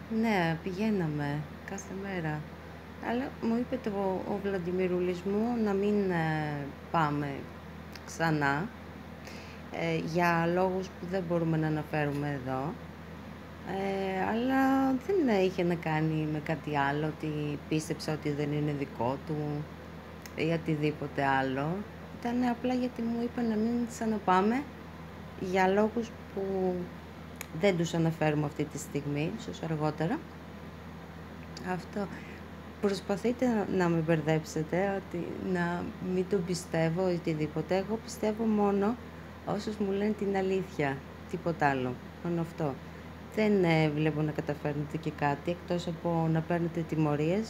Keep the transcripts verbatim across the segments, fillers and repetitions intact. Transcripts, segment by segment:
Ναι, πηγαίναμε κάθε μέρα. Αλλά μου είπε το, ο Βλαντιμιρούλης μου να μην ε, πάμε ξανά ε, για λόγους που δεν μπορούμε να αναφέρουμε εδώ. Ε, αλλά δεν είχε να κάνει με κάτι άλλο, ότι πίστεψα ότι δεν είναι δικό του ή οτιδήποτε άλλο. Ήταν απλά γιατί μου είπε να μην ξαναπάμε για λόγους που δεν τους αναφέρουμε αυτή τη στιγμή, ίσως αργότερα. Αυτό. Προσπαθείτε να, να με μπερδέψετε, ότι να μην τον πιστεύω ή οτιδήποτε. Εγώ πιστεύω μόνο όσους μου λένε την αλήθεια, τίποτα άλλο, μόνο αυτό. Δεν ε, βλέπω να καταφέρνετε και κάτι, εκτός από να παίρνετε τιμωρίες,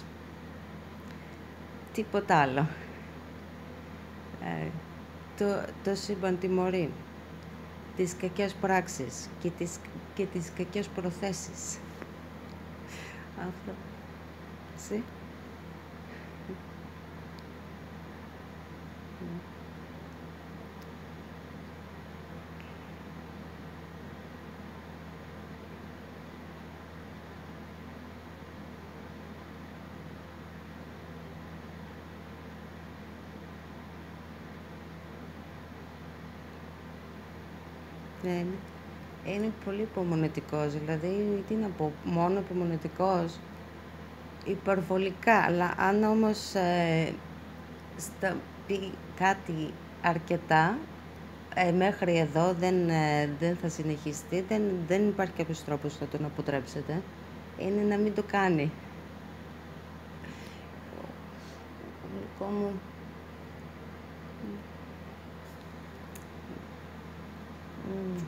τίποτα άλλο. Ε, το, το σύμπαν τιμωρεί τις κακές πράξεις και τις, και τις κακές προθέσεις. Αυτό. Εσύ. Ναι, είναι, είναι πολύ υπομονετικός, δηλαδή, τι να πω, μόνο υπομονετικός, υπερβολικά, αλλά αν όμως ε, στα πει κάτι αρκετά, ε, μέχρι εδώ δεν, ε, δεν θα συνεχιστεί, δεν, δεν υπάρχει κάποιος τρόπος να τον αποτρέψετε, είναι να μην το κάνει. Ο δικό μου, μ,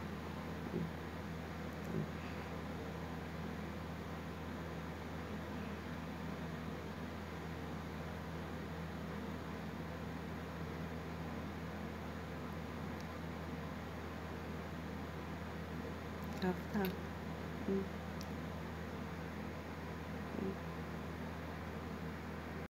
αυτά. Μ.